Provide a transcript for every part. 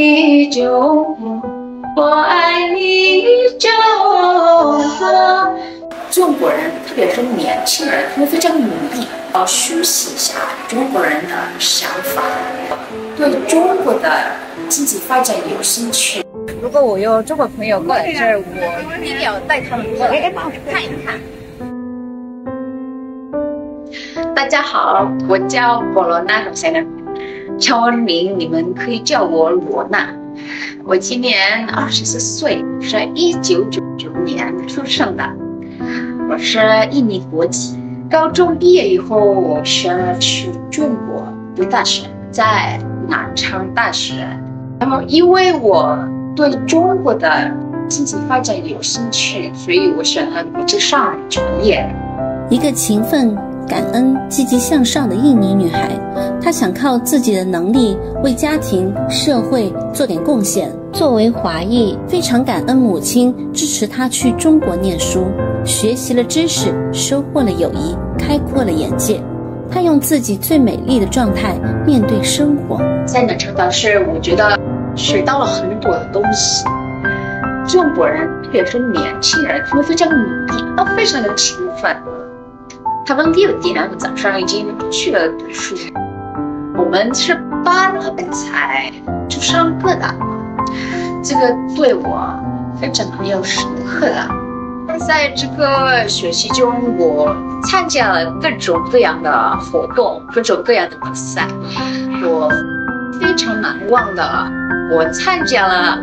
你中国，我爱你中国。 中国人，特别是年轻人，他们非常努力，要学习一下中国人的想法，对中国的经济发展有兴趣。 如果我有中国朋友过来这儿，我一定要带他们过来看一看。 大家好，我叫博罗娜罗塞娜，叫我名你们可以叫我罗娜。我今年24岁，是1999年出生的。我是印尼国籍。高中毕业以后，我选了去中国读大学，在南昌大学。然后因为我对中国的经济发展有兴趣，所以我选了国际商专业。 一个勤奋、感恩、积极向上的印尼女孩，她想靠自己的能力为家庭、社会做点贡献。作为华裔，非常感恩母亲支持她去中国念书，学习了知识，收获了友谊，开阔了眼界。她用自己最美丽的状态面对生活。 在南昌大学，我觉得学到了很多的东西。中国人，特别是年轻人，他们非常努力，非常的勤奋。他们6点早上已经去了读书，我们是8点才去上课的，这个对我非常有深刻的。在这个学习中，我参加了各种各样的活动，各种各样的比赛。我非常难忘的，我参加了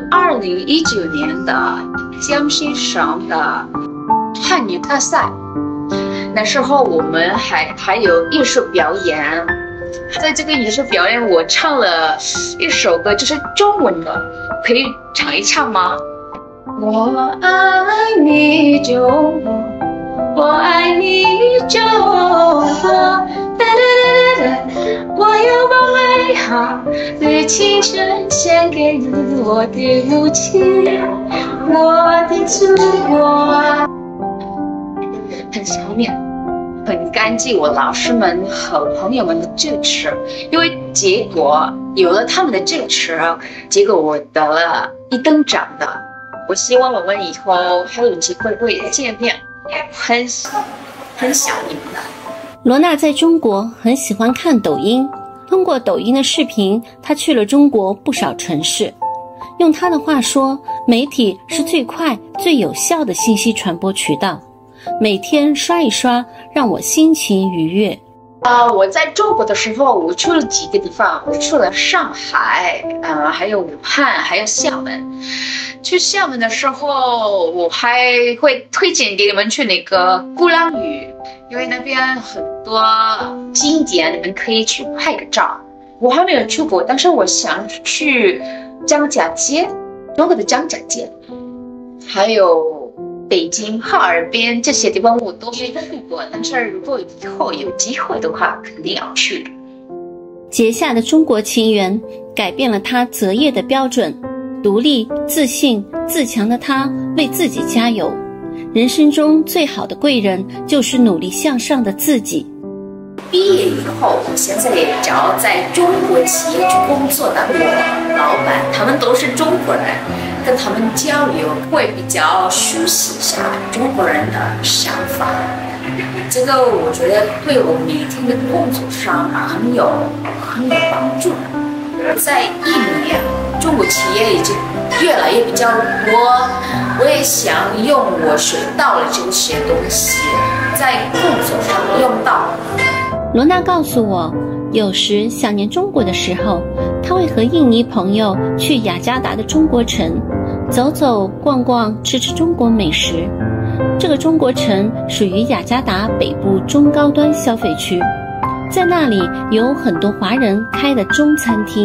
2019年的江西省的汉语大赛。那时候我们还有艺术表演，在这个艺术表演，我唱了一首歌，就是中文的，可以唱一唱吗？我爱你中国，我爱你中国，哒哒哒哒，我要把美好的青春献给你，我的母亲，我的祖国。很想念，很感激我老师们和朋友们的支持，因为结果有了他们的支持，结果我得了1等奖的。我希望我们以后还有机会见面，很想你们的。 罗娜在中国很喜欢看抖音，通过抖音的视频，她去了中国不少城市。用她的话说，媒体是最快、最有效的信息传播渠道。每天刷一刷，让我心情愉悦。 我在中国的时候，我去了几个地方，我去了上海，还有武汉，还有厦门。去厦门的时候，我还会推荐给你们去那个鼓浪屿，因为那边很多景点，你们可以去拍个照。我还没有去过，但是我想去张家界，中国的张家界，还有北京、哈尔滨这些地方我都没去过，但是如果以后有机会的话，肯定要去的。 结下的中国情缘改变了他择业的标准，独立、自信、自强的他为自己加油。人生中最好的贵人就是努力向上的自己。 毕业以后，我现在也找在中国企业去工作的我老板，他们都是中国人，跟他们交流会比较熟悉一下中国人的想法。这个我觉得对我每天的工作上很有帮助。在印尼，中国企业已经越来越比较多，我也想用我学到了这些东西在工作上用到。 罗娜告诉我，有时想念中国的时候，她会和印尼朋友去雅加达的中国城走走逛逛，吃吃中国美食。这个中国城属于雅加达北部中高端消费区，在那里有很多华人开的中餐厅。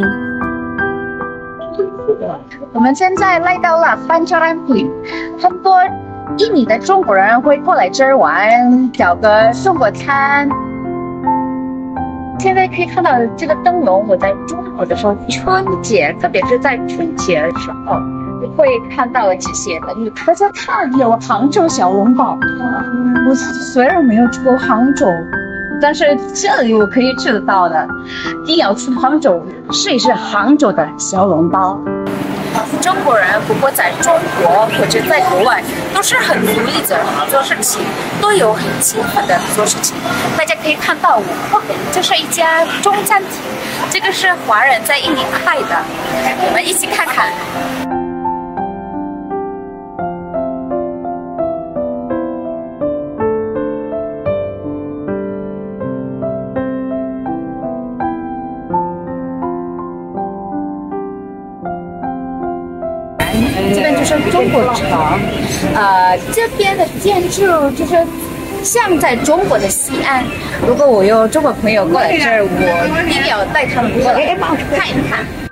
我们现在来到了班加兰普，很多印尼的中国人会过来这儿玩，找个中国餐。现在可以看到这个灯笼，我在中国的时候，春节，特别是在春节的时候，会看到这些灯。大家看，有杭州小笼包。我虽然没有去过杭州，但是这里我可以吃得到的。一定要去杭州试一试杭州的小笼包。 中国人，不过在中国或者在国外都是很努力的做事情，都有很勤奋的做事情。大家可以看到这是一家中餐厅，这个是华人在印尼开的，我们一起看看。这边就是中国城，这边的建筑就是像在中国的西安。如果我有中国朋友过来这儿，我一定要带他们过来看一看。